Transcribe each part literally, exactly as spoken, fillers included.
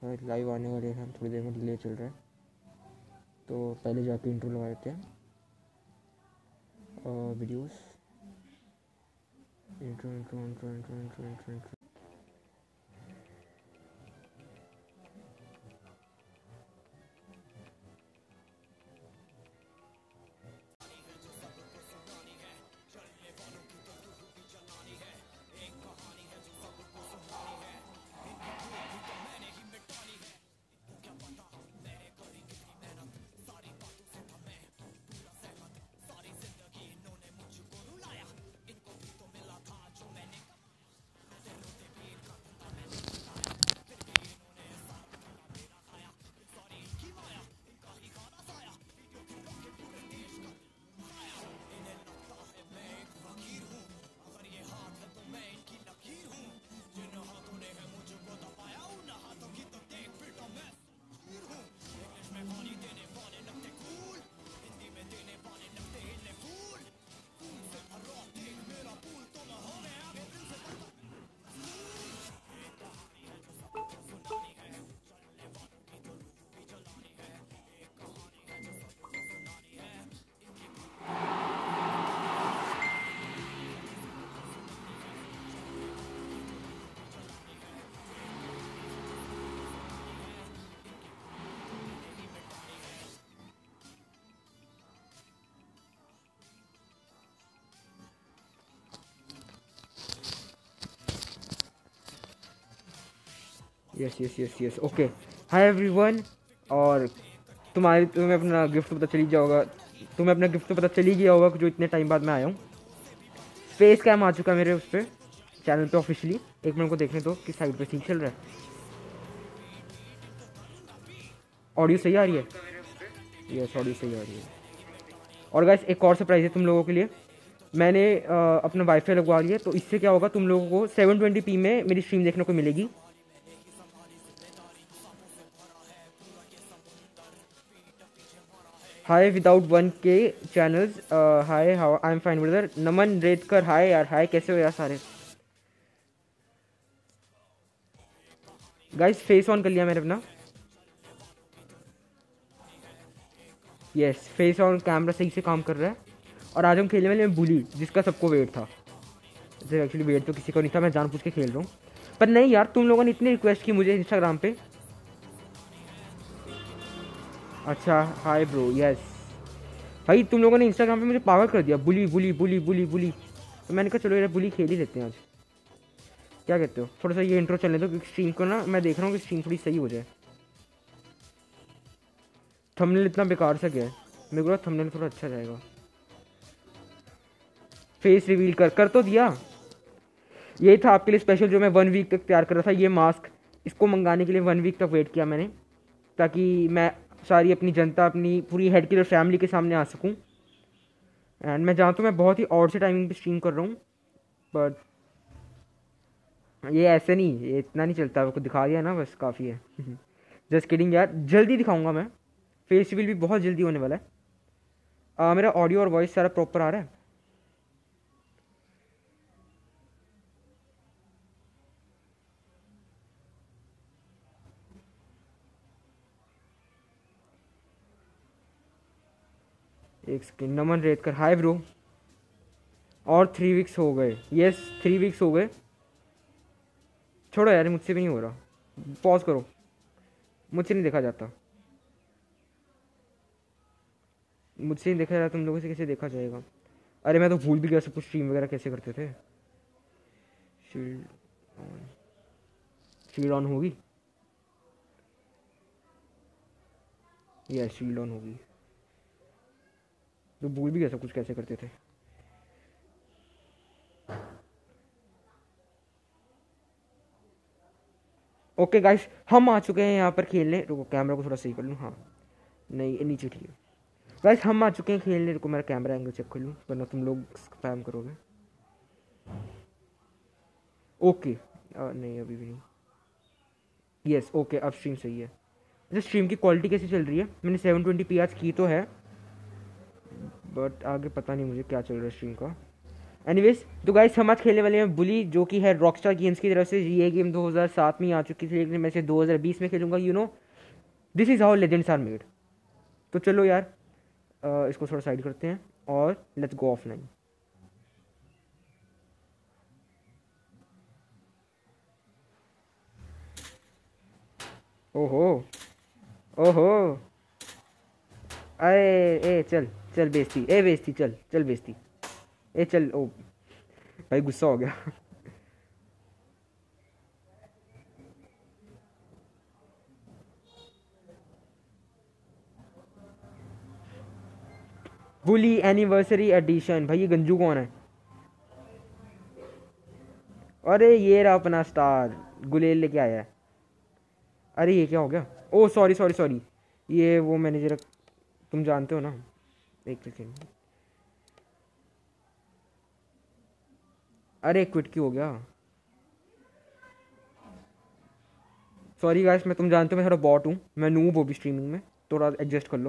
Live आने वाले हैं, थोड़ी देर में डिले चल रहा है, तो पहले जाके इंट्रो लगा देते हैं। Videos intro intro intro intro intro intro intro yes yes yes yes okay. Hi everyone. और तुम्हारी तुम्हें अपना गिफ्ट पता चल ही गया होगा, तुम्हें अपना गिफ्ट पता चल ही गया होगा कि जो इतने टाइम बाद मैं आया हूँ। फेस कैम आ चुका है मेरे उस पर चैनल पे ऑफिशियली। एक मिनट को देखने दो कि साइड पे सीन चल रहा है। ऑडियो सही आ रही है? यस ऑडियो सही आ रही है। और गाइस एक और सरप्राइज है तुम लोगों के लिए। मैंने आ, अपना वाईफाई लगवा लिया, तो इससे क्या होगा, तुम लोगों को सेवन ट्वेंटी पी में मेरी स्ट्रीम देखने को मिलेगी। हाय विदाउट वन के channels. Hi how I am fine brother. Naman Retkar hi यार। हाय कैसे हो यार सारे। गाइस फेस ऑन कर लिया मैंने अपना। यस फेस ऑन, कैमरा सही से काम कर रहा है। और आज हम खेलने वाले हैं बुली, जिसका सबको वेट था। एक्चुअली वेट तो किसी को नहीं था, मैं जानबूझ के खेल रहा हूँ। पर नहीं यार, तुम लोगों ने इतनी रिक्वेस्ट की मुझे इंस्टाग्राम पे। अच्छा हाय ब्रो। यस भाई तुम लोगों ने इंस्टाग्राम पे मुझे पागल कर दिया, बुली बुली बुली बुली बुली। तो मैंने कहा चलो यार बुली खेल ही लेते हैं आज। क्या कहते हो? थोड़ा सा ये इंट्रो चलने दो, क्योंकि स्ट्रीम को ना मैं देख रहा हूँ कि स्ट्रीम थोड़ी सही हो जाए। थंबनेल इतना बेकार सा गया है, मेरे को थंबनेल थोड़ा अच्छा जाएगा। फेस रिवील कर कर तो दिया। यही था आपके लिए स्पेशल जो मैं वन वीक तक तैयार कर रहा था, ये मास्क। इसको मंगाने के लिए वन वीक तक वेट किया मैंने, ताकि मैं सारी अपनी जनता, अपनी पूरी हेड की फैमिली के सामने आ सकूं। एंड मैं जानता हूँ मैं बहुत ही और से टाइमिंग पे स्ट्रीम कर रहा हूँ, बट ये ऐसे नहीं, ये इतना नहीं चलता। आपको दिखा दिया ना, बस काफ़ी है। जस्ट किडिंग यार, जल्दी दिखाऊंगा मैं। फेस रिवील भी बहुत जल्दी होने वाला है। आ, मेरा ऑडियो और वॉइस सारा प्रॉपर आ रहा है? एक second. Naman Retkar hi bro. और थ्री वीक्स हो गए। यस थ्री वीक्स हो गए। छोड़ो यार, मुझसे भी नहीं हो रहा। पॉज करो, मुझसे नहीं देखा जाता। मुझसे नहीं देखा जाता, तुम लोगों से कैसे देखा जाएगा? अरे मैं तो भूल भी गया सब कुछ, स्ट्रीम वगैरह कैसे करते थे। शील्ड ऑन, शील्ड ऑन होगी। यस शील्ड ऑन होगी। तो भूल भी गया सब कुछ कैसे करते थे। ओके गाइस, हम आ चुके हैं यहाँ पर खेलने। रुको कैमरा को थोड़ा सही कर लूँ। हाँ नहीं नीचे ठीक है। गाइस हम आ चुके हैं खेलने। रुको मेरा कैमरा एंगल चेक कर लूँ, वरना तुम लोग स्पैम करोगे। ओके नहीं अभी भी नहीं। यस ओके अब स्ट्रीम सही है। अच्छा स्ट्रीम की क्वालिटी कैसी चल रही है? मैंने सेवन ट्वेंटी पी आज की तो है, बट आगे पता नहीं मुझे क्या चल रहा है स्ट्रीम का। एनीवेज तो गाइस हम आज खेलने वाले हैं बुली, जो कि है रॉकस्टार गेम्स की तरफ से। ये गेम दो हज़ार सात में ही आ चुकी थी, लेकिन मैं इसे दो हज़ार बीस में खेलूंगा। You know this is how legends are made. तो चलो यार, अ, इसको थोड़ा साइड करते हैं और लेट्स गो ऑफलाइन। ओहो ओहो, अरे ए चल चल बेइज्जती, ए बेइज्जती, चल चल बेइज्जती, ए चल। ओ भाई गुस्सा हो गया। Bully Anniversary Edition. भाई ये गंजू कौन है? अरे ये रहा अपना स्टार, गुलेल लेके आया है। अरे ये क्या हो गया? ओ सॉरी सॉरी सॉरी, ये वो मैनेजर, तुम जानते हो ना। एक सेकेंड, अरे क्विट क्यों हो गया? सॉरी गाइस, मैं, तुम जानते हो मैं थोड़ा बॉट हूँ, मैं नूब हूँ भी स्ट्रीमिंग में, थोड़ा एडजस्ट कर लो।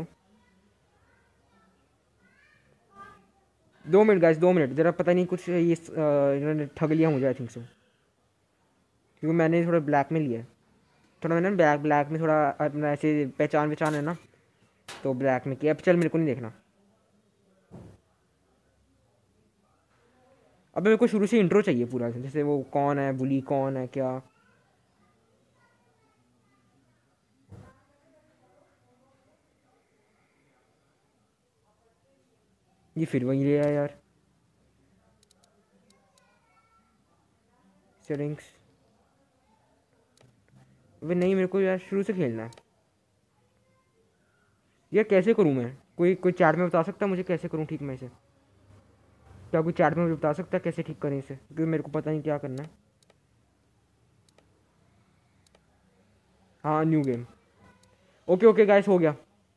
दो मिनट गाइस, दो मिनट जरा, पता नहीं कुछ ये अ, इन्होंने ठग लिया मुझे, आई थिंक सो, क्योंकि मैंने थोड़ा ब्लैक में लिया है। थोड़ा मैंने ब्लैक ब्लैक में थोड़ा अपना ऐसे पहचान पहचान है ना, तो ब्लैक में किया। अब चल, मेरे को नहीं देखना। अब मेरे को शुरू से इंट्रो चाहिए पूरा, जैसे वो कौन है बुली, कौन है क्या। ये फिर वही ले आया यार, सेटिंग्स। वे नहीं, मेरे को यार शुरू से खेलना है यार। कैसे करूँ मैं? कोई कोई चैट में बता सकता है मुझे कैसे करूँ ठीक मैं इसे? क्या कोई चैट में मुझे बता सकता है कैसे ठीक करें इसे, क्योंकि मेरे को पता नहीं क्या करना है। हाँ new game, okay okay guys, हो गया।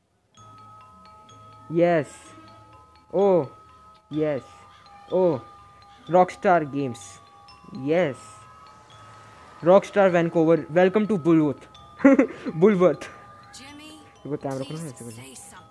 Yes, oh yes, oh Rockstar Games, yes, Rockstar Vancouver, welcome to Bullworth. Bullworth, देखो कैमरा रखना है ऐसे करना।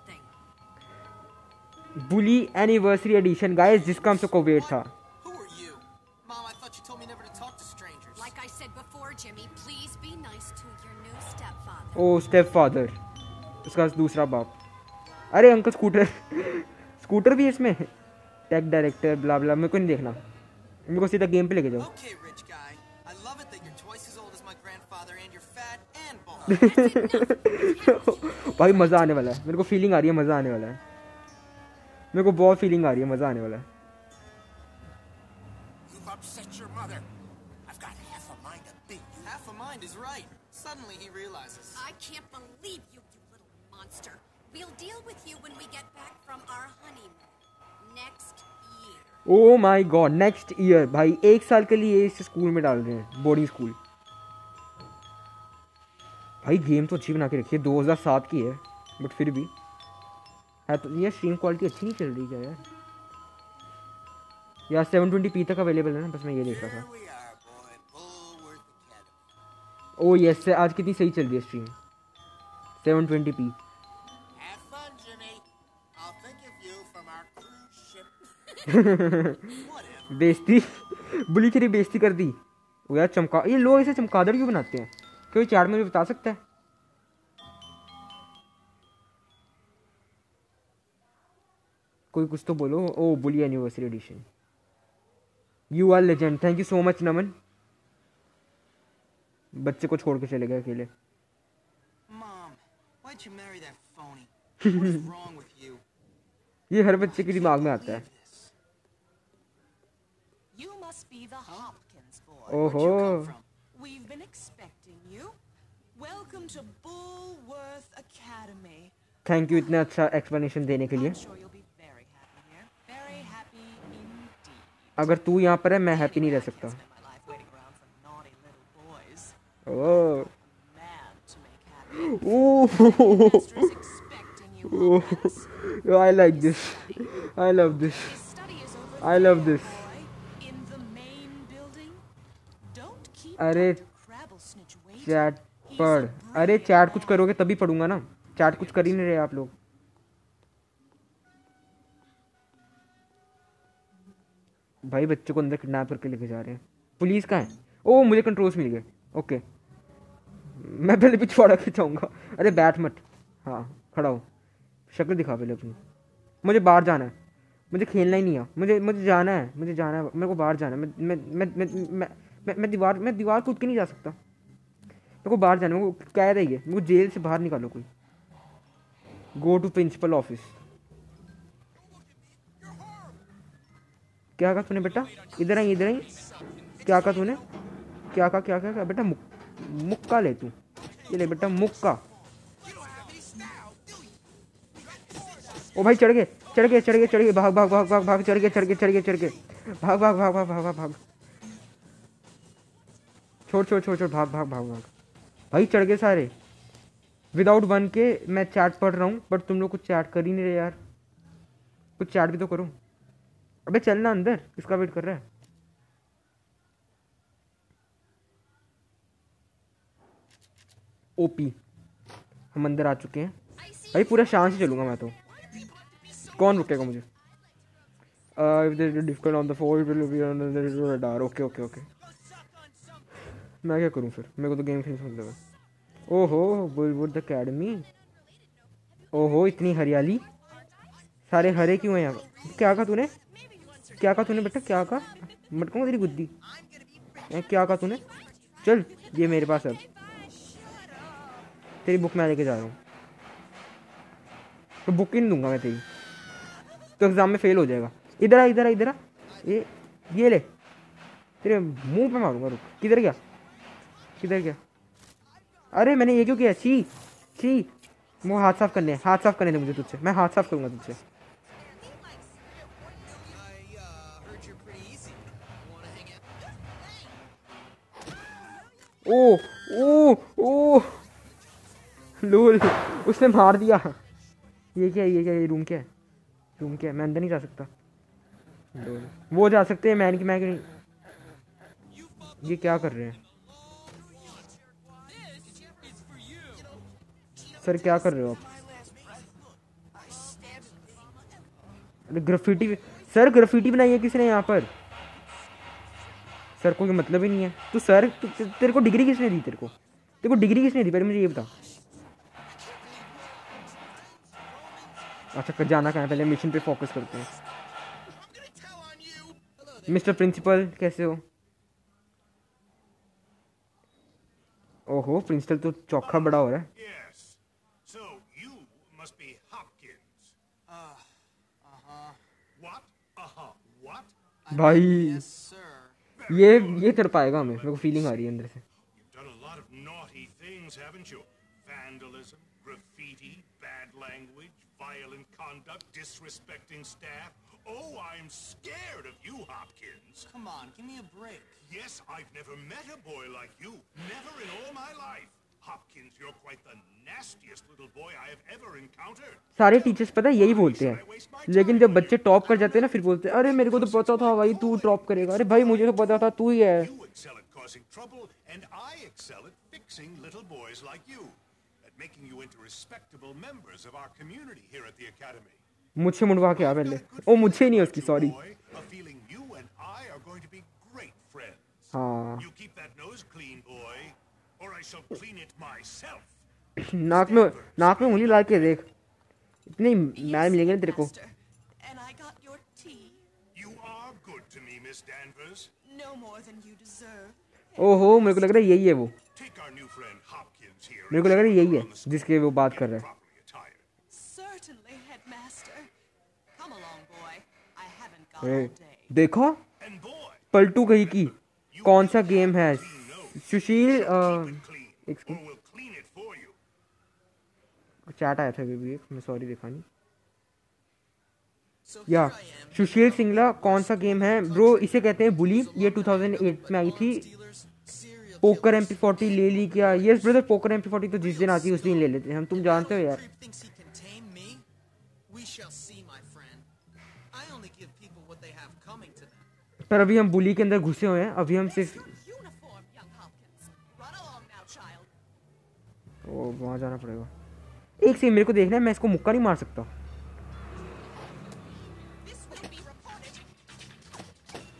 बुली एनिवर्सरी एडिशन गाइस, जिसका हम सबको वेट था। Who are you? Mom, I thought you told me never to talk to strangers. Like I said before, Jimmy, please be nice to your new stepfather. Oh step father, उसका दूसरा बाप। अरे uncle scooter, scooter भी है इसमें, take director ब्ला ब्ला। मेरे को नहीं देखना, मेरे को सीधा गेम पे लेके जाओ। Okay, rich guy. I love it that you're twice as old as my grandfather and you're fat and bald. भाई मज़ा आने वाला है, मेरे को फीलिंग आ रही है, मज़ा आने वाला है, मेरे को बहुत फीलिंग आ रही है, मज़ा आने वाला है। You've upset your mother. I've got half a mind to beat you. Half a mind is right. Suddenly he realizes. I can't believe you, you little monster. We'll deal with you when we get back from our honeymoon next year. Oh my god, next year. भाई एक साल के लिए इस school में डाल रहे हैं, बोर्डिंग स्कूल। भाई गेम तो अच्छी बना के रखी है, दो हज़ार सात की है, बट फिर भी है तो। ये स्ट्रीम क्वालिटी अच्छी नहीं चल रही क्या यार? यार सेवन ट्वेंटी पी तक अवेलेबल है ना, बस मैं ये देख रहा Here था। we are, boy. Bullworth Academy. Oh yes, आज कितनी सही चल रही है stream, seven twenty P. Have fun, Jimmy. I'll think of you from our cruise ship. Whatever. बेइज्जती, बुली तेरी बेइज्जती कर दी। वो यार चमका, ये लोग इसे चमगादड़ क्यों बनाते हैं? कोई चैट में मुझे बता सकता है? कोई कुछ तो बोलो। Oh Bully Anniversary Edition, you are legend, thank you so much Naman. बच्चे को छोड़ के चले गए अकेले। Mom, why'd you marry that phony? What's wrong with you? ये हर बच्चे के दिमाग में आता है। You must be the Hopkins boy. ओहो, Where'd you come from? We've been expecting you. Welcome to Bullworth Academy. Thank you इतना अच्छा एक्सप्लेनेशन देने के लिए। I'm sure you'll be very happy here. Very happy indeed. अगर तू यहाँ पर है, मैं हैप्पी नहीं रह I can't सकता। spend my life waiting around for naughty little boys. Oh Man to make happy. Oh, Mistress expecting you, Hopkins. I like this, I love this, His study is over I love there, this. boy. In the main building. Don't keep अरे Doctor Crabblesnitch waiting. Chat पढ़, अरे chat कुछ करोगे तभी पढ़ूंगा ना, chat कुछ कर ही नहीं रहे आप लोग। भाई बच्चे को अंदर किडनैप करके लेके जा रहे हैं। पुलिस कहाँ है? ओ मुझे कंट्रोल्स मिल गए। ओके मैं पहले पिछवाड़ा खिंचाऊंगा। अरे बैठ मत। हाँ खड़ा हो, शक्ल दिखा पहले अपनी। मुझे बाहर जाना है, मुझे खेलना ही नहीं है, मुझे मुझे जाना है, मुझे जाना है, मेरे को बाहर जाना है। मैं मैं मैं मैं मैं मैं, मैं दीवार मैं दीवार कूद के नहीं जा सकता। मेरे को बाहर जाना है, मेरे को कैद है ये, मेरे को जेल से बाहर निकालो कोई। Go to principal office. क्या कहा तूने बेटा? इधर आई इधर आई। क्या कहा तूने? क्या कहा क्या क्या क्या बेटा? मुक, मुक्का ले तू, ये ले बेटा मुक्का। ओ भाई चढ़ गए चढ़ गए चढ़ गए चढ़ गए। भाग भाग भाग भाग भाग चढ़ गए चढ़ गए चढ़ गए चढ़ गए। भाग भाग भाग भाग भाग भाग भाग। छोड़ छोड़ छोड़ छोड़ भाग भाग भाग भाग। भाई चढ़ गए सारे। विदाउट वन के मैं चैट पढ़ रहा हूँ बट तुम लोग कुछ चैट कर ही नहीं रहे यार। कुछ चैट भी तो करो। अबे चलना अंदर, किसका वेट कर रहा है? ओपी हम अंदर आ चुके हैं। भाई पूरा शांत से चलूंगा मैं तो, कौन रुकेगा मुझे? Difficult on the four will be on the radar. Okay okay okay मैं क्या करूं फिर? मेरे को तो गेम खेलने समझ लगा। ओहो बुलवुड अकेडमी। ओहो इतनी हरियाली, सारे हरे क्यों हैं यहाँ? क्या कहा तूने? क्या कहा तूने बेटा? क्या कहा? मटकूंगा तेरी गुद्दी। क्या कहा तूने? चल ये मेरे पास अब तेरी बुक मैं लेके जा रहा हूँ। तो बुक ही नहीं दूंगा मैं तेरी, तो एग्जाम में फेल हो जाएगा। इधर आ इधर आ इधर आ। ये ये ले, तेरे मुंह पे मारूंगा। रुक, किधर गया किधर गया? अरे मैंने ये क्यों किया? छी छी। वो हाथ साफ करने हाथ साफ करने दे मुझे तुझसे, मैं हाथ साफ करूंगा तुझसे। ओ ओ ओ लोल, उसने मार दिया। ये क्या है? ये क्या है? ये रूम क्या है? रूम क्या है? मैं अंदर नहीं जा सकता। लोल वो जा सकते हैं, मैं मैं नहीं। ये क्या कर रहे हैं सर? क्या कर रहे हो आप? अरे ग्राफिटी सर, ग्राफिटी बनाई है किसने यहाँ पर? सर कोई मतलब ही नहीं है। तो सर तु, तु, तेरे को डिग्री किसने दी? तेरे को तेरे को डिग्री किसने दी? पहले मुझे ये बता। अच्छा जाना कहाँ है? पहले मिशन पे फोकस करते हैं। मिस्टर प्रिंसिपल कैसे हो? ओहो प्रिंसिपल तो चौखा बड़ा हो रहा है। Yes. So you must be Hopkins. Uh, uh-huh. What? Uh-huh. What? I भाई mean, yes, sir. ये ये कर पाएगा हमें? मेरे को फीलिंग आ रही है अंदर से। You've done a lot of naughty things, haven't you? Vandalism, graffiti, bad language, violent conduct, disrespecting staff. Oh, I'm scared of you, Hopkins. Come on, give me a break. Yes, I've never met a boy like you. Never in all my life. Hopkins, you're quite the nastiest little boy I have ever encountered. सारे teachers पता है यही बोलते हैं, लेकिन जब बच्चे top कर जाते हैं ना फिर बोलते हैं अरे मेरे को तो पता था भाई तू टॉप करेगा। अरे भाई मुझे तो पता था तू ही है। You excel at causing trouble, and I excel at fixing little boys like you, at making you into respectable members of our community here at the academy. मुझसे मुड़वा के आ पहले। ओ मुझे नहीं, उसकी sorry. A feeling you and I are going to be great friends. हाँ You keep that nose clean, boy, or I shall clean it myself. नाक में नाक में उंगली ला के देख, इतने मैल मिलेंगे ना तेरे को। Master, and I got your tea. You are good to me, Miss Danvers. No more than you deserve. ओहो मेरे को लग रहा है यही है वो। Take our new friend Hopkins here. मेरे को लग रहा है यही है जिसके वो बात कर रहा है। Properly attired. Certainly, Headmaster. Come along, boy. I haven't got A, all day. देखो And boy, पलटू कहीं की कौन सा गेम है? सुशील अ, clean, एक or we'll clean it for you. Chat आया था अभी भी एक, मैं सॉरी देखा नहीं। So या here I am. सुशील सिंगला कौन सा गेम है ब्रो? इसे कहते हैं बुली। ये टू थाउज़ेंड एट में आई थी। Steelers, serial poker M P forty ले ली क्या? Yes brother, poker M P forty तो जिस दिन आती है उस दिन ले लेते हैं हम, तुम जानते हो यार। creep thinks he can tame me. We shall see, my friend. I only give people what they have coming to them. पर अभी हम बुली के अंदर घुसे हुए हैं, अभी हम सिर्फ Uniform, young Hopkins. Run along now, child. ओ वहाँ जाना पड़ेगा। एक सेकंड मेरे को देखना है, मैं इसको मुक्का नहीं मार सकता। This will be reported.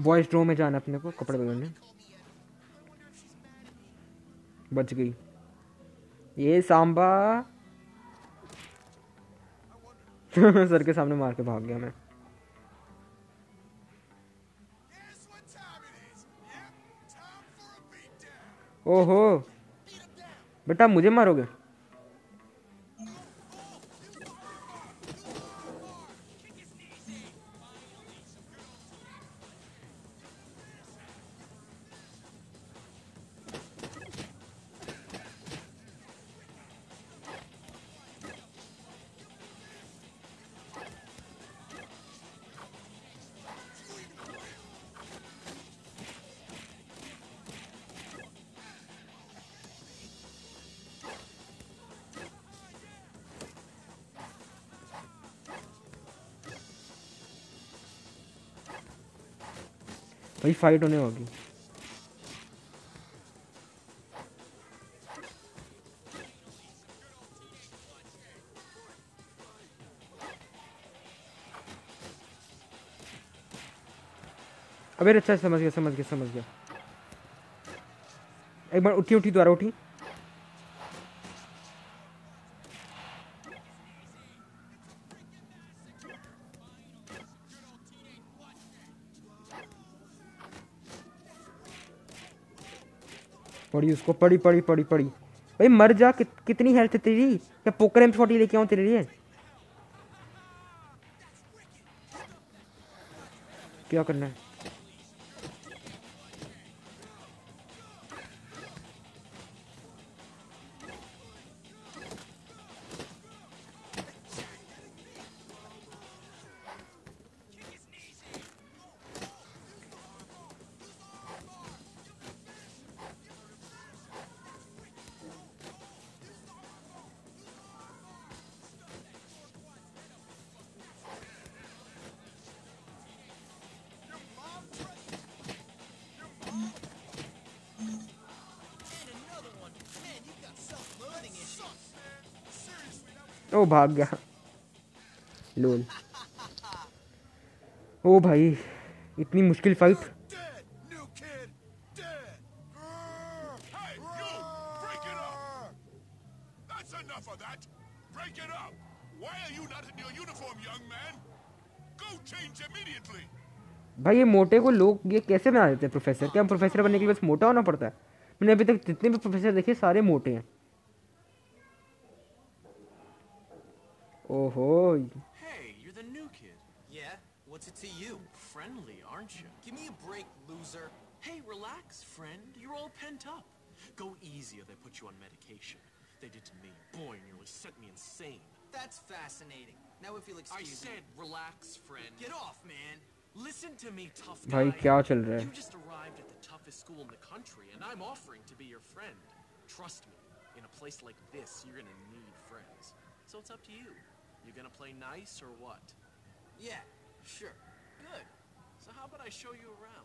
Boys ड्रो में जाना अपने को कपड़े बदलने। बच गई ये सांबा। सर के सामने मार के भाग गया मैं। ओहो बेटा मुझे मारोगे? भाई फाइट होने होगी। अबे अच्छा समझ गया समझ गया समझ गया। एक बार उठी उठी दोबारा उठी। पड़ी उसको पड़ी पड़ी पड़ी पड़ी। भाई मर जा। कि, कितनी हेल्थ है तेरी? क्या पोकर एम फोर्टी लेके आऊं तेरे लिए? क्या करना है? ओ भाग गया। लोल। ओ भाई इतनी मुश्किल fight. Dead! New kid! Dead! Hey, you! Break it up! That's enough of that! Break it up! Why are you not in your uniform, young man? Go change immediately! भाई ये मोटे को लोग ये कैसे बना देते हैं प्रोफेसर? क्या प्रोफेसर बनने के लिए बस मोटा होना पड़ता है? मैंने अभी तक जितने भी प्रोफेसर देखे सारे मोटे हैं। ओहो। Hey, you're the new kid. Yeah? What's it to you? Friendly, aren't you? Give me a break, loser. Hey, relax, friend. You're all pent up. Go easy or they put you on medication. They did to me. Boy, nearly sent me insane. That's fascinating. Now if you'll I excuse me. said relax, friend. Get off, man. Listen to me, tough guy. भाई क्या चल रहा है? You just arrived at the toughest school in the country, and I'm offering to be your friend. Trust me, in a place like this, you're gonna need friends. So it's up to you. You gonna play nice or what? Yeah, sure. Good. So how about I show you around?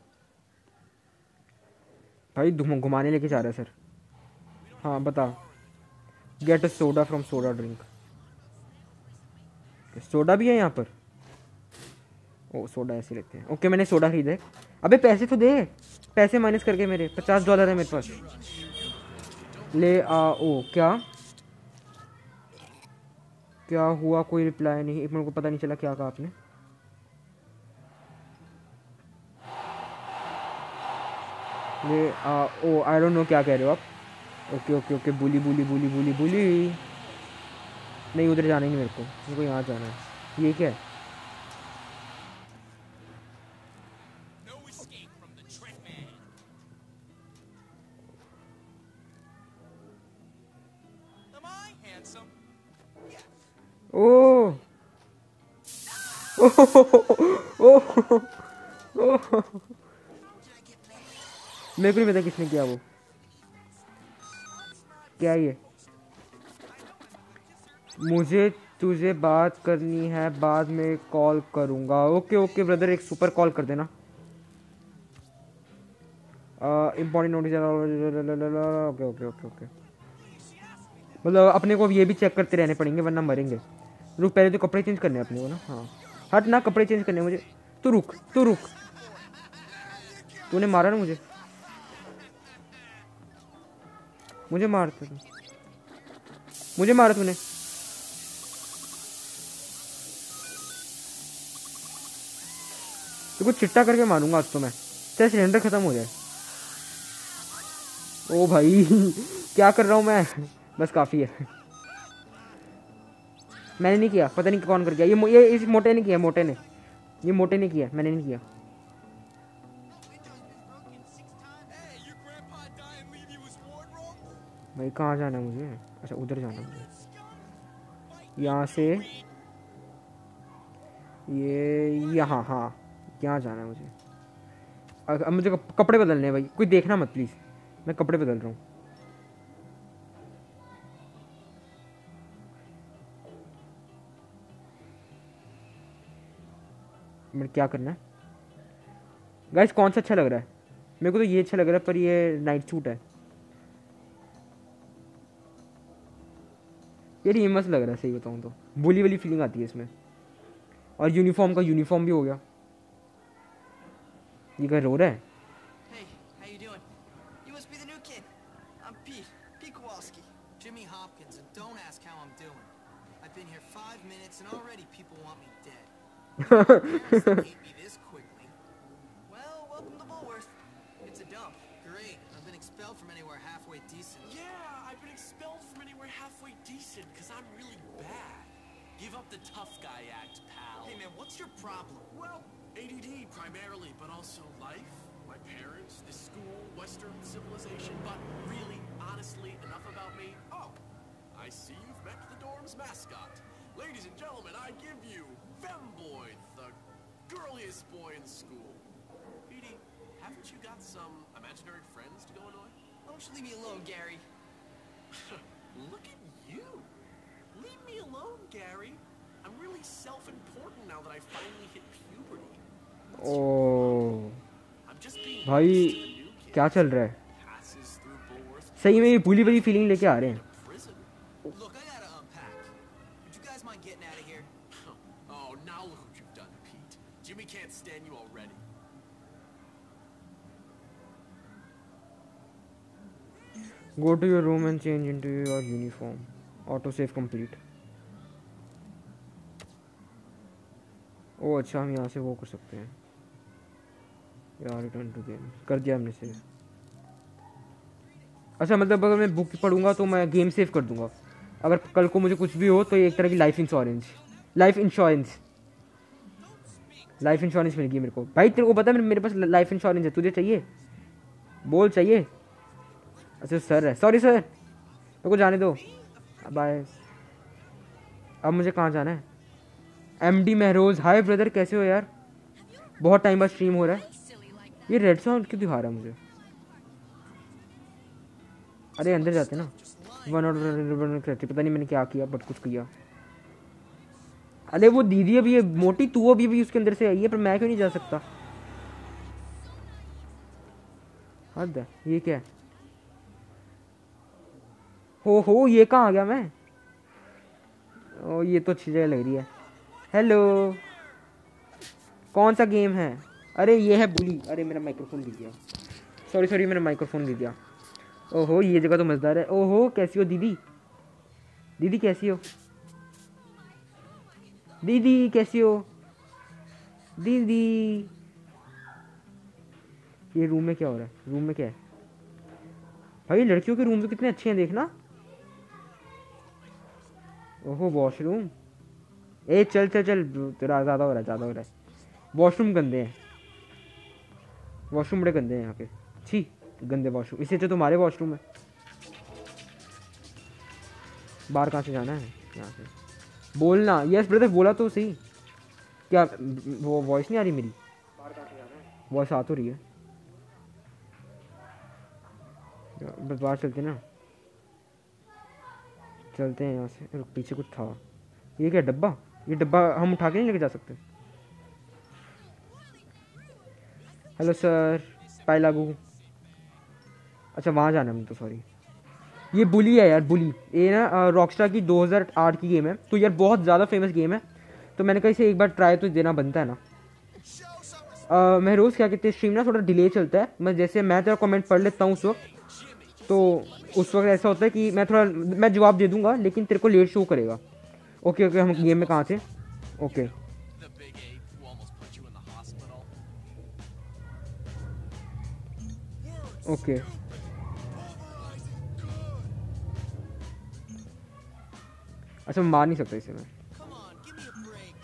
भाई घुम- घुमाने लेके जा रहा है sir. हाँ बता। Get a soda from soda drink. Soda भी है यहाँ पर? ओ सोडा ऐसे लेते हैं। ओके मैंने सोडा खरीदा है। अबे पैसे तो दे। पैसे माइनस करके मेरे पचास डॉलर है मेरे पास। ले आ। ओ क्या क्या हुआ? कोई रिप्लाई नहीं। एक मिनट को पता नहीं चला क्या कहा आपने। ले आ। ओ आई डोंट नो क्या कह रहे हो आप। Okay okay okay Bully Bully Bully Bully Bully. नहीं उधर जाना ही नहीं मेरे को। मेरे को यहाँ जाना है। ये क्या है? No escape from the trick man. Am I handsome? ओह ओह ओह मेरे को नहीं पता किसने किया वो। क्या ये? मुझे तुझे बात करनी है, बाद में कॉल करूंगा। ओके ओके ब्रदर एक सुपर कॉल कर देना। Important notice. Okay okay okay okay मतलब अपने को ये भी चेक करते रहने पड़ेंगे वरना मरेंगे। रुक पहले तो कपड़े चेंज करने हैं अपने को ना। हाँ हट ना कपड़े चेंज करने मुझे। तू रुक तू रुक तूने मारा ना मुझे, मुझे मारता तू, मुझे मारा तूने। तो कुछ चिट्टा करके मारूंगा आज तो मैं, चाहे सिलेंडर खत्म हो जाए। ओ भाई क्या कर रहा हूँ मैं, बस काफी है। मैंने नहीं किया, पता नहीं कौन कर गया। ये मो, ये इस मोटे ने किया, मोटे ने, ये मोटे ने किया, मैंने नहीं किया। भाई कहाँ जाना है मुझे? अच्छा उधर जाना है मुझे, यहाँ से ये यहाँ, हाँ यहाँ जाना है मुझे। अब मुझे कपड़े बदलने हैं भाई, कोई देखना मत प्लीज़, मैं कपड़े बदल रहा हूँ। मैं क्या करना है गाइस? कौन सा अच्छा लग रहा है? मेरे को तो ये अच्छा लग रहा है, पर ये नाइट सूट है यार, ये मस्त लग रहा है सही बताऊँ तो, बोली वाली फीलिंग आती है इसमें। और यूनिफॉर्म का यूनिफॉर्म भी हो गया। ये क्या रो रहा है? Hey, how you doing? You must be the new kid. I'm Pete, Pete Kowalski. Jimmy Hopkins, and don't ask how I'm doing. I've been here five minutes and already people want me dead. Parents don't hate me this quickly. Well, welcome to Bullworth. It's a dump. Great. I've been expelled from anywhere halfway decent. Yeah, I've been expelled from anywhere halfway decent because I'm really bad. Give up the tough guy act, pal. Hey man, what's your problem? Well, A D D primarily, but also life, my parents, this school, Western civilization. But really, honestly, enough about me. Oh, I see you've met the dorm's mascot. Ladies and gentlemen, I give you Femboy, the girliest boy in school. Petey, haven't you got some imaginary friends to go annoy? Why don't you leave me alone, Gary? Look at you. Leave me alone, Gary. I'm really self-important now that I finally hit puberty. O I'm just being भाई nice to the new kid. क्या चल रहा है? Passes through Bullworth सही में ये भूली भली फीलिंग लेके आ रहे हैं। prison. Look, I gotta unpack. Would you guys mind getting out of here? Oh, now look what you've done, Pete. Jimmy can't stand you already. Go to your room and change into your uniform. Auto save complete. ओ अच्छा हम यहाँ से वो कर सकते हैं यार, return to game कर दिया हमने सेव। अच्छा मतलब अगर मैं बुक पढ़ूंगा तो मैं गेम सेव कर दूंगा, अगर कल को मुझे कुछ भी हो तो ये एक तरह की life insurance, life insurance life insurance मिल गई मेरे को। भाई तेरे को पता है मेरे पास लाइफ इंश्योरेंस है, तुझे चाहिए? बोल चाहिए? अच्छा सर है, सॉरी सर मेरे को जाने दो, बाय। अब मुझे कहाँ जाना है? M D Mehroz, hi brother कैसे हो यार, बहुत टाइम बाद स्ट्रीम हो रहा है। ये रेड साउंड क्यों दिखा रहा है मुझे? अरे अंदर जाते ना, वन और पता नहीं मैंने क्या किया बट कुछ किया। अरे वो दीदी अभी ये मोटी तू अभी भी उसके अंदर से आई है, पर मैं क्यों नहीं जा सकता? हद है, ये क्या है? हो हो ये कहाँ आ गया मैं? ओ ये तो अच्छी जगह लग रही है। हेलो, कौन सा गेम है? अरे ये है बुली। अरे मेरा माइक्रोफोन गिर गया, सॉरी सॉरी मेरा माइक्रोफोन गिर गया। ओहो ये जगह तो मजेदार है। ओहो कैसी हो दीदी? दीदी कैसी हो? दीदी कैसी हो? दीदी ये रूम में क्या हो रहा है? रूम में क्या है? भाई लड़कियों के रूम तो कितने अच्छे हैं देखना। ओहो वॉशरूम, ए चल चल चल तेरा ज़्यादा हो रहा है, ज़्यादा हो रहा है। वॉशरूम गंदे हैं, वॉशरूम बड़े गंदे हैं यहाँ पे, छी गंदे वॉशरूम। इससे अच्छा तुम्हारे वॉशरूम है। बाहर कहाँ से जाना है? यहाँ से बोलना। यस ब्रदर बोला तो सही। क्या वो वॉइस नहीं आ रही मेरी? बाहर कहाँ से जाना है? वॉइस आ तो रही है, बस बाहर चलते ना, चलते हैं यहाँ से। पीछे कुछ था, ये क्या डब्बा? ये डब्बा हम उठा के नहीं लेके जा सकते? हेलो सर, पाई लागू। अच्छा वहाँ जाना है तो, सॉरी। ये बुली है यार, बुली। ये ना रॉकस्टार की दो हज़ार आठ की गेम है, तो यार बहुत ज़्यादा फेमस गेम है, तो मैंने कहा इसे एक बार ट्राई तो देना बनता है ना। uh, महरोज क्या कहते हैं, स्ट्रीम ना थोड़ा डिले चलता है। मैं जैसे मैं तेरा कमेंट पढ़ लेता हूँ उस वक्त, तो उस वक्त ऐसा होता है कि मैं थोड़ा मैं जवाब दे दूंगा लेकिन तेरे को लेट शो करेगा। ओके ओके, हम गेम में कहाँ थे? Okay The big ape who almost put you in the hospital. Okay अच्छा, मैं मार नहीं सकता इसे मैं। Come on, give me a break.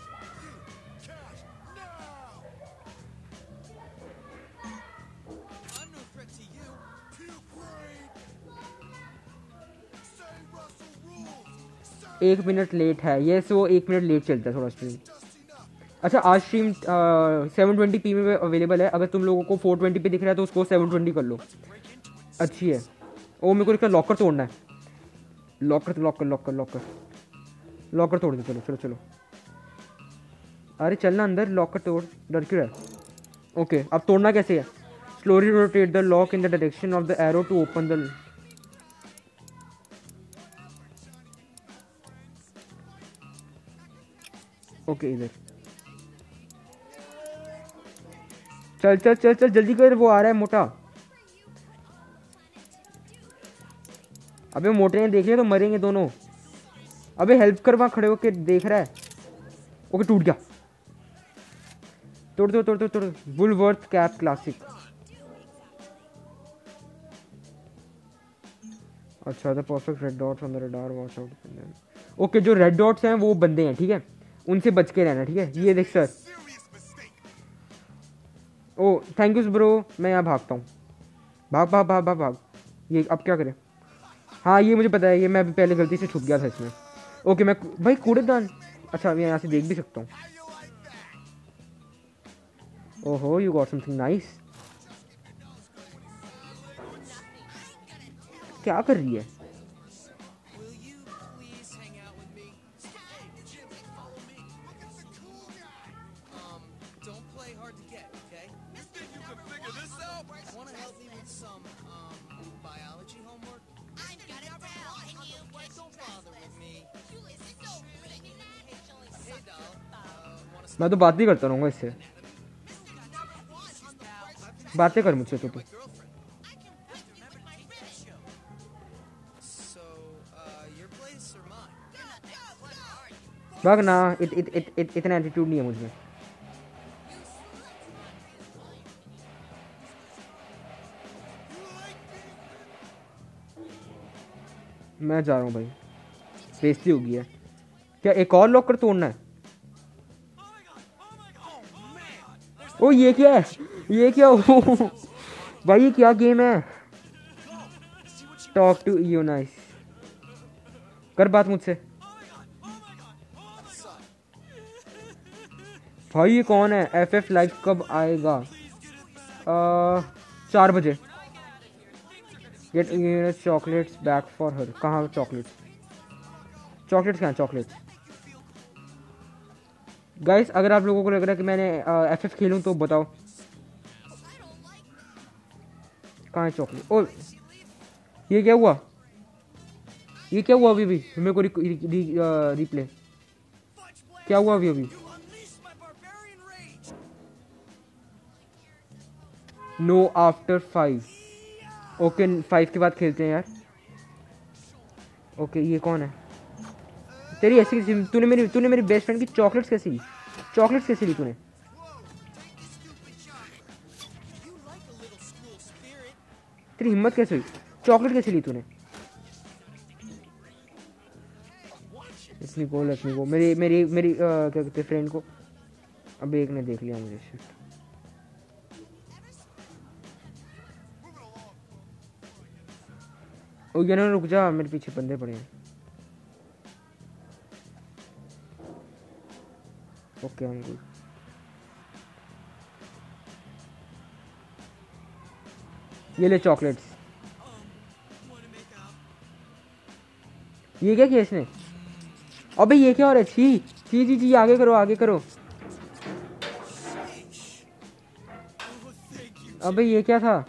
I'm no threat to you. एक मिनट लेट है ये, सो एक मिनट लेट चलता है थोड़ा स्ट्रीम। अच्छा, आज स्ट्रीम सेवन ट्वेंटी पी में अवेलेबल है। अगर तुम लोगों को फोर ट्वेंटी पे दिख रहा है तो उसको सेवन ट्वेंटी कर लो, अच्छी है। ओ मेरे को इसका लॉकर तोड़ना है। Locker locker locker locker locker तोड़ दो। चलो चलो चलो, अरे चलना अंदर, लॉकर तोड़, डर क्यों है? ओके, अब तोड़ना कैसे है? Slowly rotate the lock in the direction of the arrow to open the. Okay इधर चल चल चल चल जल्दी कर, वो आ रहा है मोटा। अबे मोटे ने देख लिया तो मरेंगे दोनों। अबे हेल्प कर, वहां खड़े होके देख रहा है। ओके टूट गया, तोड़ दो तोड़ दो तोड़ दो। Bullworth cap classic. अच्छा, the perfect red dots on the radar, watch out. Okay, जो रेड डॉट्स हैं वो बंदे हैं, ठीक है, उनसे बच के रहना, ठीक है। ये देख sir, oh thank you bro, मैं यहाँ भागता हूँ। भाग भाग भाग भाग भाग। ये अब क्या करें? हाँ ये मुझे पता है, ये मैं अभी पहले गलती से छुप गया था इसमें। ओके मैं भाई कूड़ेदान, अच्छा मैं यहाँ से देख भी सकता हूँ। ओहो, यू गॉट समथिंग नाइस। क्या कर रही है? Will you please hang out with me? Hey, Jimmy, follow me. Look at the cool guy. Um, don't play hard to get, okay? You think you can figure this out? Want to help me with some um biology homework? I've got it down, and you can Don't bother with me. You is so rude. Hey, doll. Uh, want to मैं तो बात भी करता रहूँगा इससे। बातें कर मुझसे तो तू। So, uh, your place or mine? भाग ना, इत, इत, इत, इत, इतना एटीट्यूड नहीं है मुझमें। मैं जा रहा हूँ भाई, बेइज्जती हो गई है। क्या एक और लॉकर तोड़ना है? ओ ये क्या है? ये क्या हो भाई, ये क्या गेम है? टॉक टू यू, नाइस, कर बात मुझसे। भाई ये कौन है? एफ एफ लाइव कब आएगा? आ, चार बजे। Get chocolates back for her. कहाँ चॉकलेट्स? चॉकलेट्स कहाँ? चॉकलेट्स गाइस, अगर आप लोगों को लग रहा है कि मैंने एफ एफ खेलूं तो बताओ कहाँ है चॉकलेट। ओ ये क्या हुआ? ये क्या हुआ अभी भी? मेरे को रि, रि, रि, आ, रिप्ले क्या हुआ अभी अभी? No after five. Okay five के बाद खेलते हैं यार। ओके ये कौन है? तेरी ऐसी तूने मेरी तूने मेरी बेस्ट फ्रेंड की चॉकलेट्स कैसी ली? चॉकलेट्स कैसी ली तूने? तेरी हिम्मत कैसे हुई? चॉकलेट कैसे ली तूने? इतनी को इतनी को मेरी मेरी मेरी क्या कहते हैं फ्रेंड को। अब एक ने देख लिया मुझे। शिट, ओ ये ना, रुक जा, मेरे पीछे बंदे पड़े हैं। ओके हम गुड। ये ले चॉकलेट्स। ये क्या किया इसने? अबे ये क्या हो रहा है? छी छी छी छी, आगे करो आगे करो। अबे ये क्या था?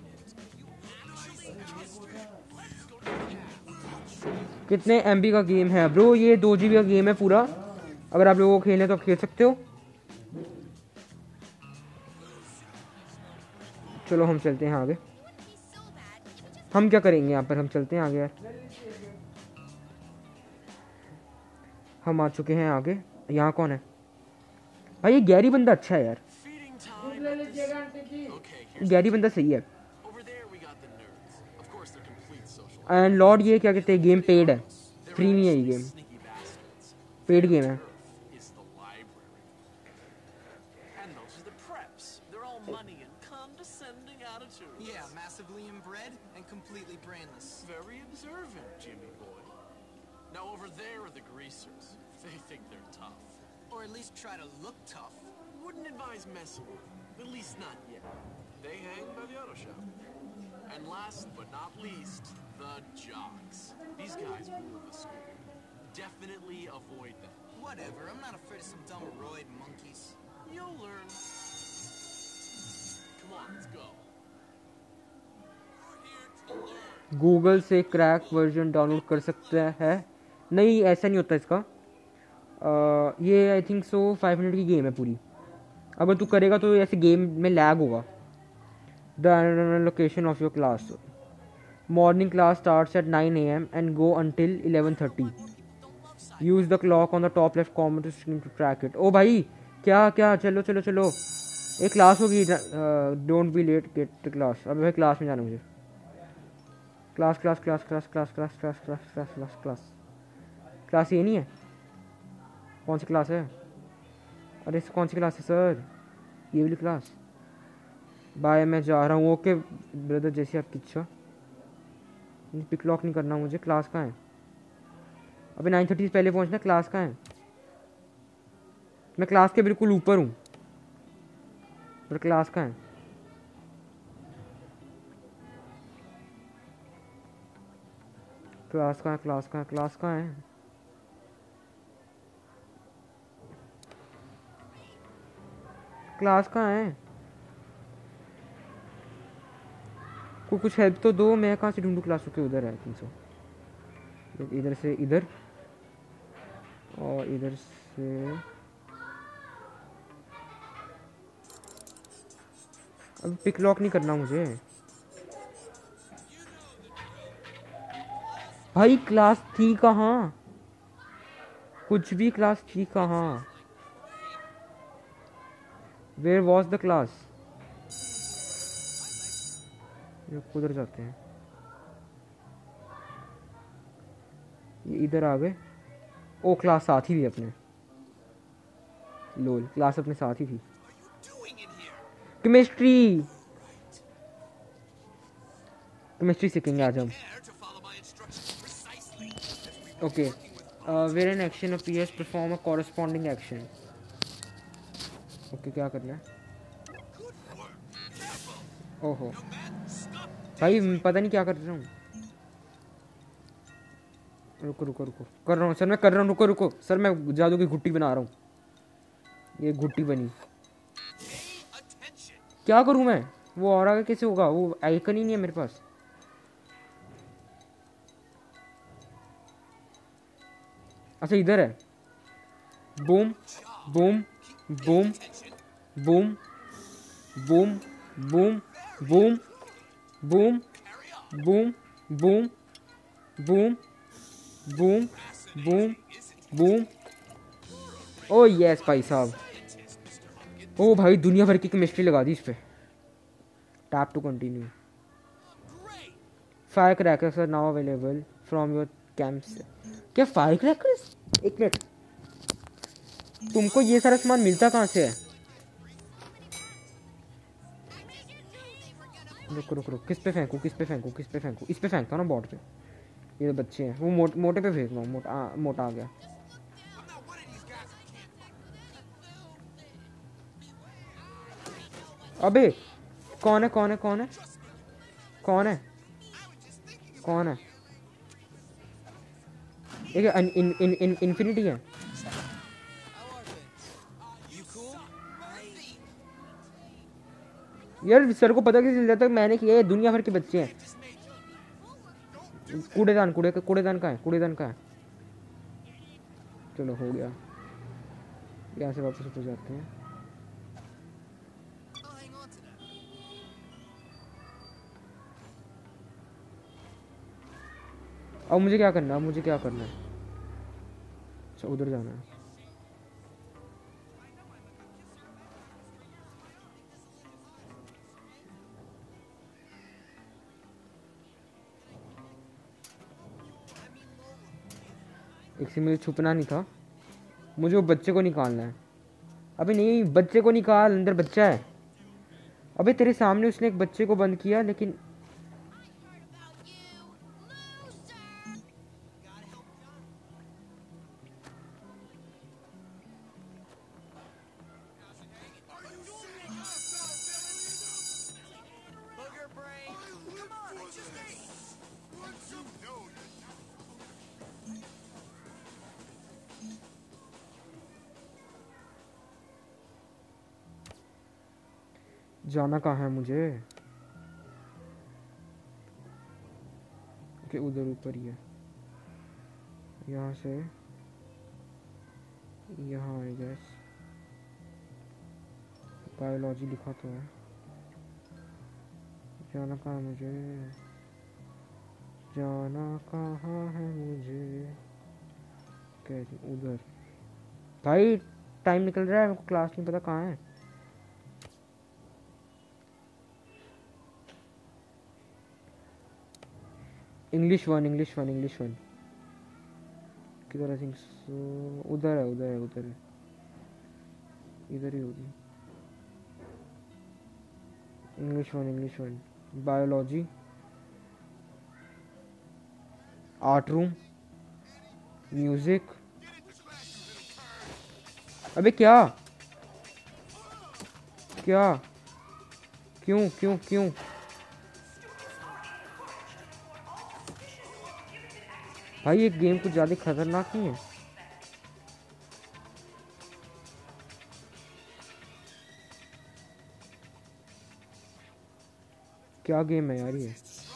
कितने एमबी का गेम है ब्रो? ये दो जीबी का गेम है पूरा। अगर आप लोगों को खेलना है तो आप खेल सकते हो। चलो हम चलते हैं आगे। हम क्या करेंगे यहाँ पर, हम चलते हैं आगे यार। हम आ चुके हैं आगे। यहाँ कौन है भाई? ये गैरी बंदा अच्छा है यार, Feeding time. Okay, here's Gary बंदा सही है। over there we got the nerds. Of course they're complete social. And lord ये क्या कहते हैं, गेम पेड है, फ्री नहीं है ये game, Sneaky bastards. Paid game है। Earth is the library. And those are the preps. They're all money and condescending attitudes. Yeah, massively inbred and completely brainless. Very observant, Jimmy boy. Now over there are the greasers. They think they're tough. Or at least try to look tough. Wouldn't advise messing with them. At least not yet. They hang by the auto shop. And last but not least, the jocks. These guys rule the school. Definitely avoid them. Whatever, I'm not afraid of some dumb roid monkeys. You'll learn. Come on, let's go. Google से crack version download कर सकता है? नहीं, ऐसा नहीं होता इसका। आ, ये I think so five minute की गेम है पूरी। अगर तू करेगा तो ऐसे गेम में लैग होगा। The location of your class, morning class starts at nine A M and go until eleven thirty. Use the clock on the top left corner to screen to track it. ओ भाई क्या क्या, चलो चलो चलो, एक class होगी, don't be late get to class. अब भाई क्लास में जाना मुझे। Class class class class class class class class class class class class ये नहीं है? कौन सी क्लास है? अरे कौन सी क्लास है सर? ये वाली क्लास। बाय, मैं जा रहा हूँ। ओके ब्रदर, जैसी आपकी इच्छा। पिक लॉक नहीं करना मुझे। क्लास कहाँ है? अभी नाइन थर्टी से पहले पहुँचना। क्लास कहाँ है? मैं क्लास के बिल्कुल ऊपर हूँ, पर क्लास कहाँ है? क्लास कहाँ है? क्लास कहाँ है? क्लास कहाँ है? क्लास कहाँ है? को कुछ हेल्प तो दो। मैं कहाँ से ढूंढूं क्लास? के उधर है तीन सौ। इधर से इधर और इधर से। अब पिक लॉक नहीं करना मुझे भाई। क्लास थी कहाँ? कुछ भी क्लास थी कहाँ? Where was the class? उधर जाते हैं। ये इधर आ गए। ओ क्लास साथ ही थी अपने। लोल, क्लास अपने साथ ही थी। केमिस्ट्री, केमिस्ट्री सीखेंगे आज हम। Okay, where an action appears perform a corresponding action. Okay, क्या करना है? ओहो भाई, पता नहीं क्या कर रहा हूँ। रुको रुको रुको, कर रहा हूँ सर, मैं कर रहा हूँ। रुको रुको सर, मैं जादू की घुट्टी बना रहा हूँ। ये घुट्टी बनी। क्या करूँ मैं? वो और आगे कैसे होगा? वो आइकन ही नहीं है मेरे पास। अच्छा इधर है। Boom boom boom boom boom boom boom boom boom boom boom boom boom boom. Oh yes भाई साहब। ओ भाई, दुनिया भर की केमिस्ट्री लगा दी इस पे। Tap to continue. Fire crackers are now available from your camps. क्या फायर क्रैकर्स? एक मिनट, तुमको ये सारा सामान मिलता कहाँ से है? रुको रुको रुको, किस पे फेंकूं? किस पे फेंकूं? किस पे फेंकूं? इस पे फेंकता हूँ ना, बॉट पे। ये बच्चे हैं, वो मोट, मोटे पे फेंक रहा हूँ। मोटा आ, मोटा आ गया। अबे कौन है? कौन है? कौन है? कौन है? कौन है? एक इन इन इन इन इन्फिनिटी है। यार सर को पता कैसे चल जाता है मैंने किया है? दुनिया भर के बच्चे हैं। कूड़ेदान, कूड़े कूड़ेदान कहाँ है? कूड़ेदान कहाँ है? चलो हो गया। यहाँ से वापस ऊपर जाते हैं। अब मुझे क्या करना है, अब मुझे क्या करना है? अच्छा उधर जाना है। एक से मुझे छुपना नहीं था, मुझे वो बच्चे को निकालना है। अबे नहीं, बच्चे को निकाल, अंदर बच्चा है। अबे तेरे सामने उसने एक बच्चे को बंद किया, लेकिन Booger brain. Come on, it's just me. जाना कहाँ है मुझे? ओके उधर ऊपर ही है, यहाँ से यहाँ आई गेस। बायोलॉजी लिखा तो है। जाना कहाँ है मुझे? जाना कहाँ है मुझे? कैसे उधर? भाई टाइम निकल रहा है, मेरे को क्लास नहीं पता कहाँ है। English one, English one, English one किधर? आई थिंक सो उधर है, उधर है, उधर है, इधर ही होगी। English one, English one, biology, art room, music. अबे क्या क्या क्यों क्यों क्यों? भाई ये गेम कुछ ज़्यादा खतरनाक नहीं है? क्या गेम है यार ये?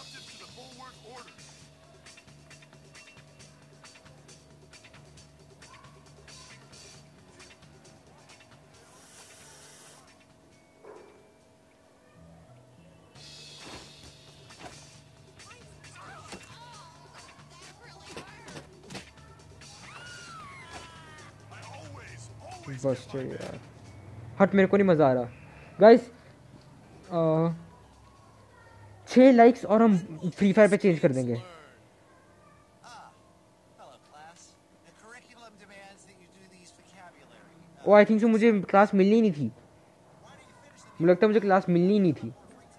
बस चल यार, हट, मेरे को नहीं मज़ा आ रहा। गाइस छः लाइक्स और हम फ्री फायर पे चेंज कर देंगे। Hello, class. The curriculum demands that you do these vocabulary. Oh I think so मुझे क्लास मिलनी ही नहीं थी, मुझे लगता है मुझे क्लास मिलनी ही नहीं थी।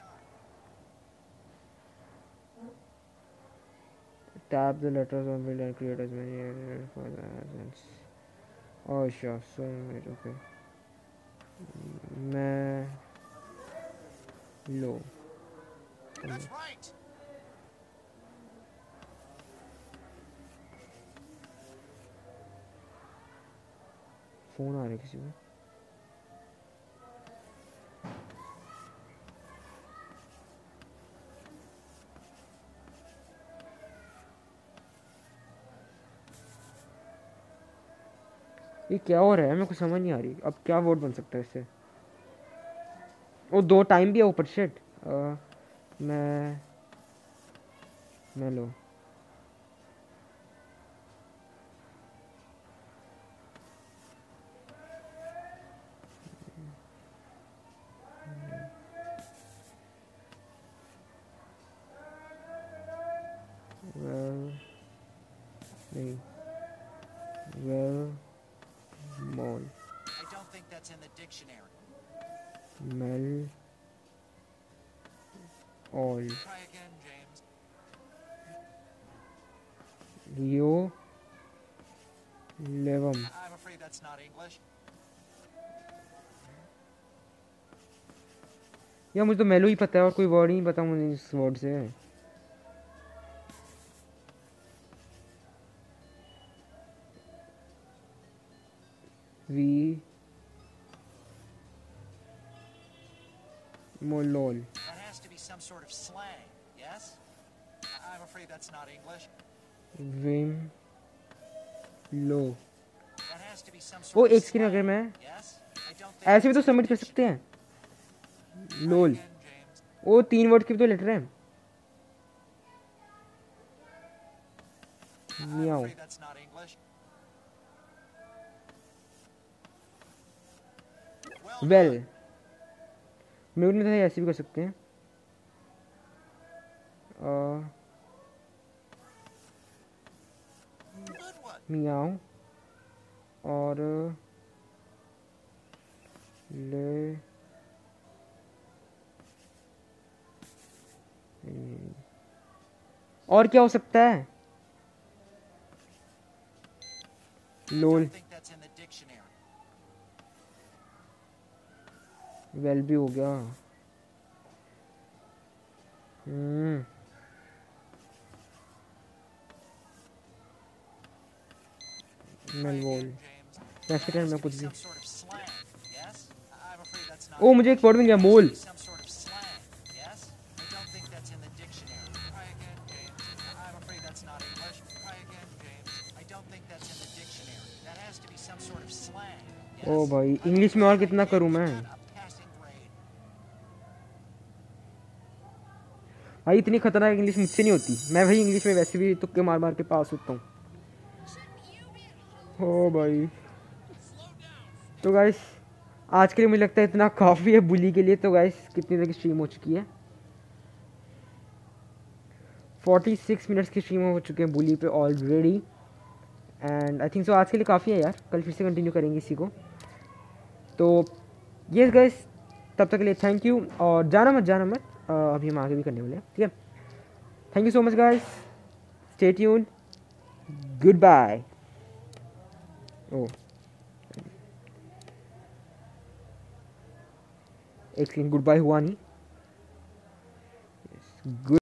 Tap the letters on build and create as many for the essence. Oh sure, so wait, okay. मैं लो That's right. फोन आ रहा है किसी को। ये क्या हो रहा है, मेरे को समझ नहीं आ रही। अब क्या वोट बन सकता है इससे? वो दो टाइम भी है ऊपर। शिट। मैं मैं लो well नहीं well mall I don't think that's in the dictionary. mel all Try again, James. leo levam I'm afraid that's not English. या मुझे तो मेलो ही पता है और कोई वर्ड ही नहीं पता मुझे इस वर्ड से। वी मोलोल That has to be some sort of slang, yes? I'm afraid that's not English. विम लो। That has to be some वो sort of एक स्क्रीन अगर slang, मैं yes? I don't think ऐसे भी तो that's in सबमिट the कर सकते हैं। dictionary. लोल Try again, James. वो तीन वर्ड के भी तो लेटर हैं। I'm Meow. afraid that's not English. Well well done. Mute नहीं था, ऐसे भी कर सकते हैं. Good one. मियाओ और ले और क्या हो सकता है? Lol. Think that's in the dictionary. Well भी हो गया. हम्म मेलवोल. James. Next That time has मैं to कुछ be भी. some sort of slang. Yes? I'm afraid that's not. ओ मुझे एक वर्ड मिल गया, मोल. Some sort of slang. Yes? I don't think that's in the dictionary. Try again, James. I'm afraid that's not English. Try again, James. I don't think that's in the dictionary. That has to be some sort of slang. Yes? ओ भाई I'm English में और afraid I कितना can't करूँ give मैं? that a passing grade. भाई इतनी खतरनाक English मुझसे नहीं होती. मैं भाई इंग्लिश में वैसे भी तुक्के मार मार के पास होता हूँ. ओ भाई. तो गाइस आज के लिए मुझे लगता है इतना काफ़ी है बुली के लिए. तो गाइस कितनी देर की स्ट्रीम हो चुकी है? छियालीस मिनट्स की स्ट्रीम हो चुके हैं बुली पे already. And I think so आज के लिए काफ़ी है यार. कल फिर से कंटिन्यू करेंगे इसी को. तो यस गाइस तब तक के लिए थैंक यू. और जाना मत जाना मत, अ, अभी हम आगे भी करने वाले हैं. ठीक है. Thank you so much guys. Stay tuned. Good bye. ओ एक सेकंड, गुड बाय हुआ नहीं. गुड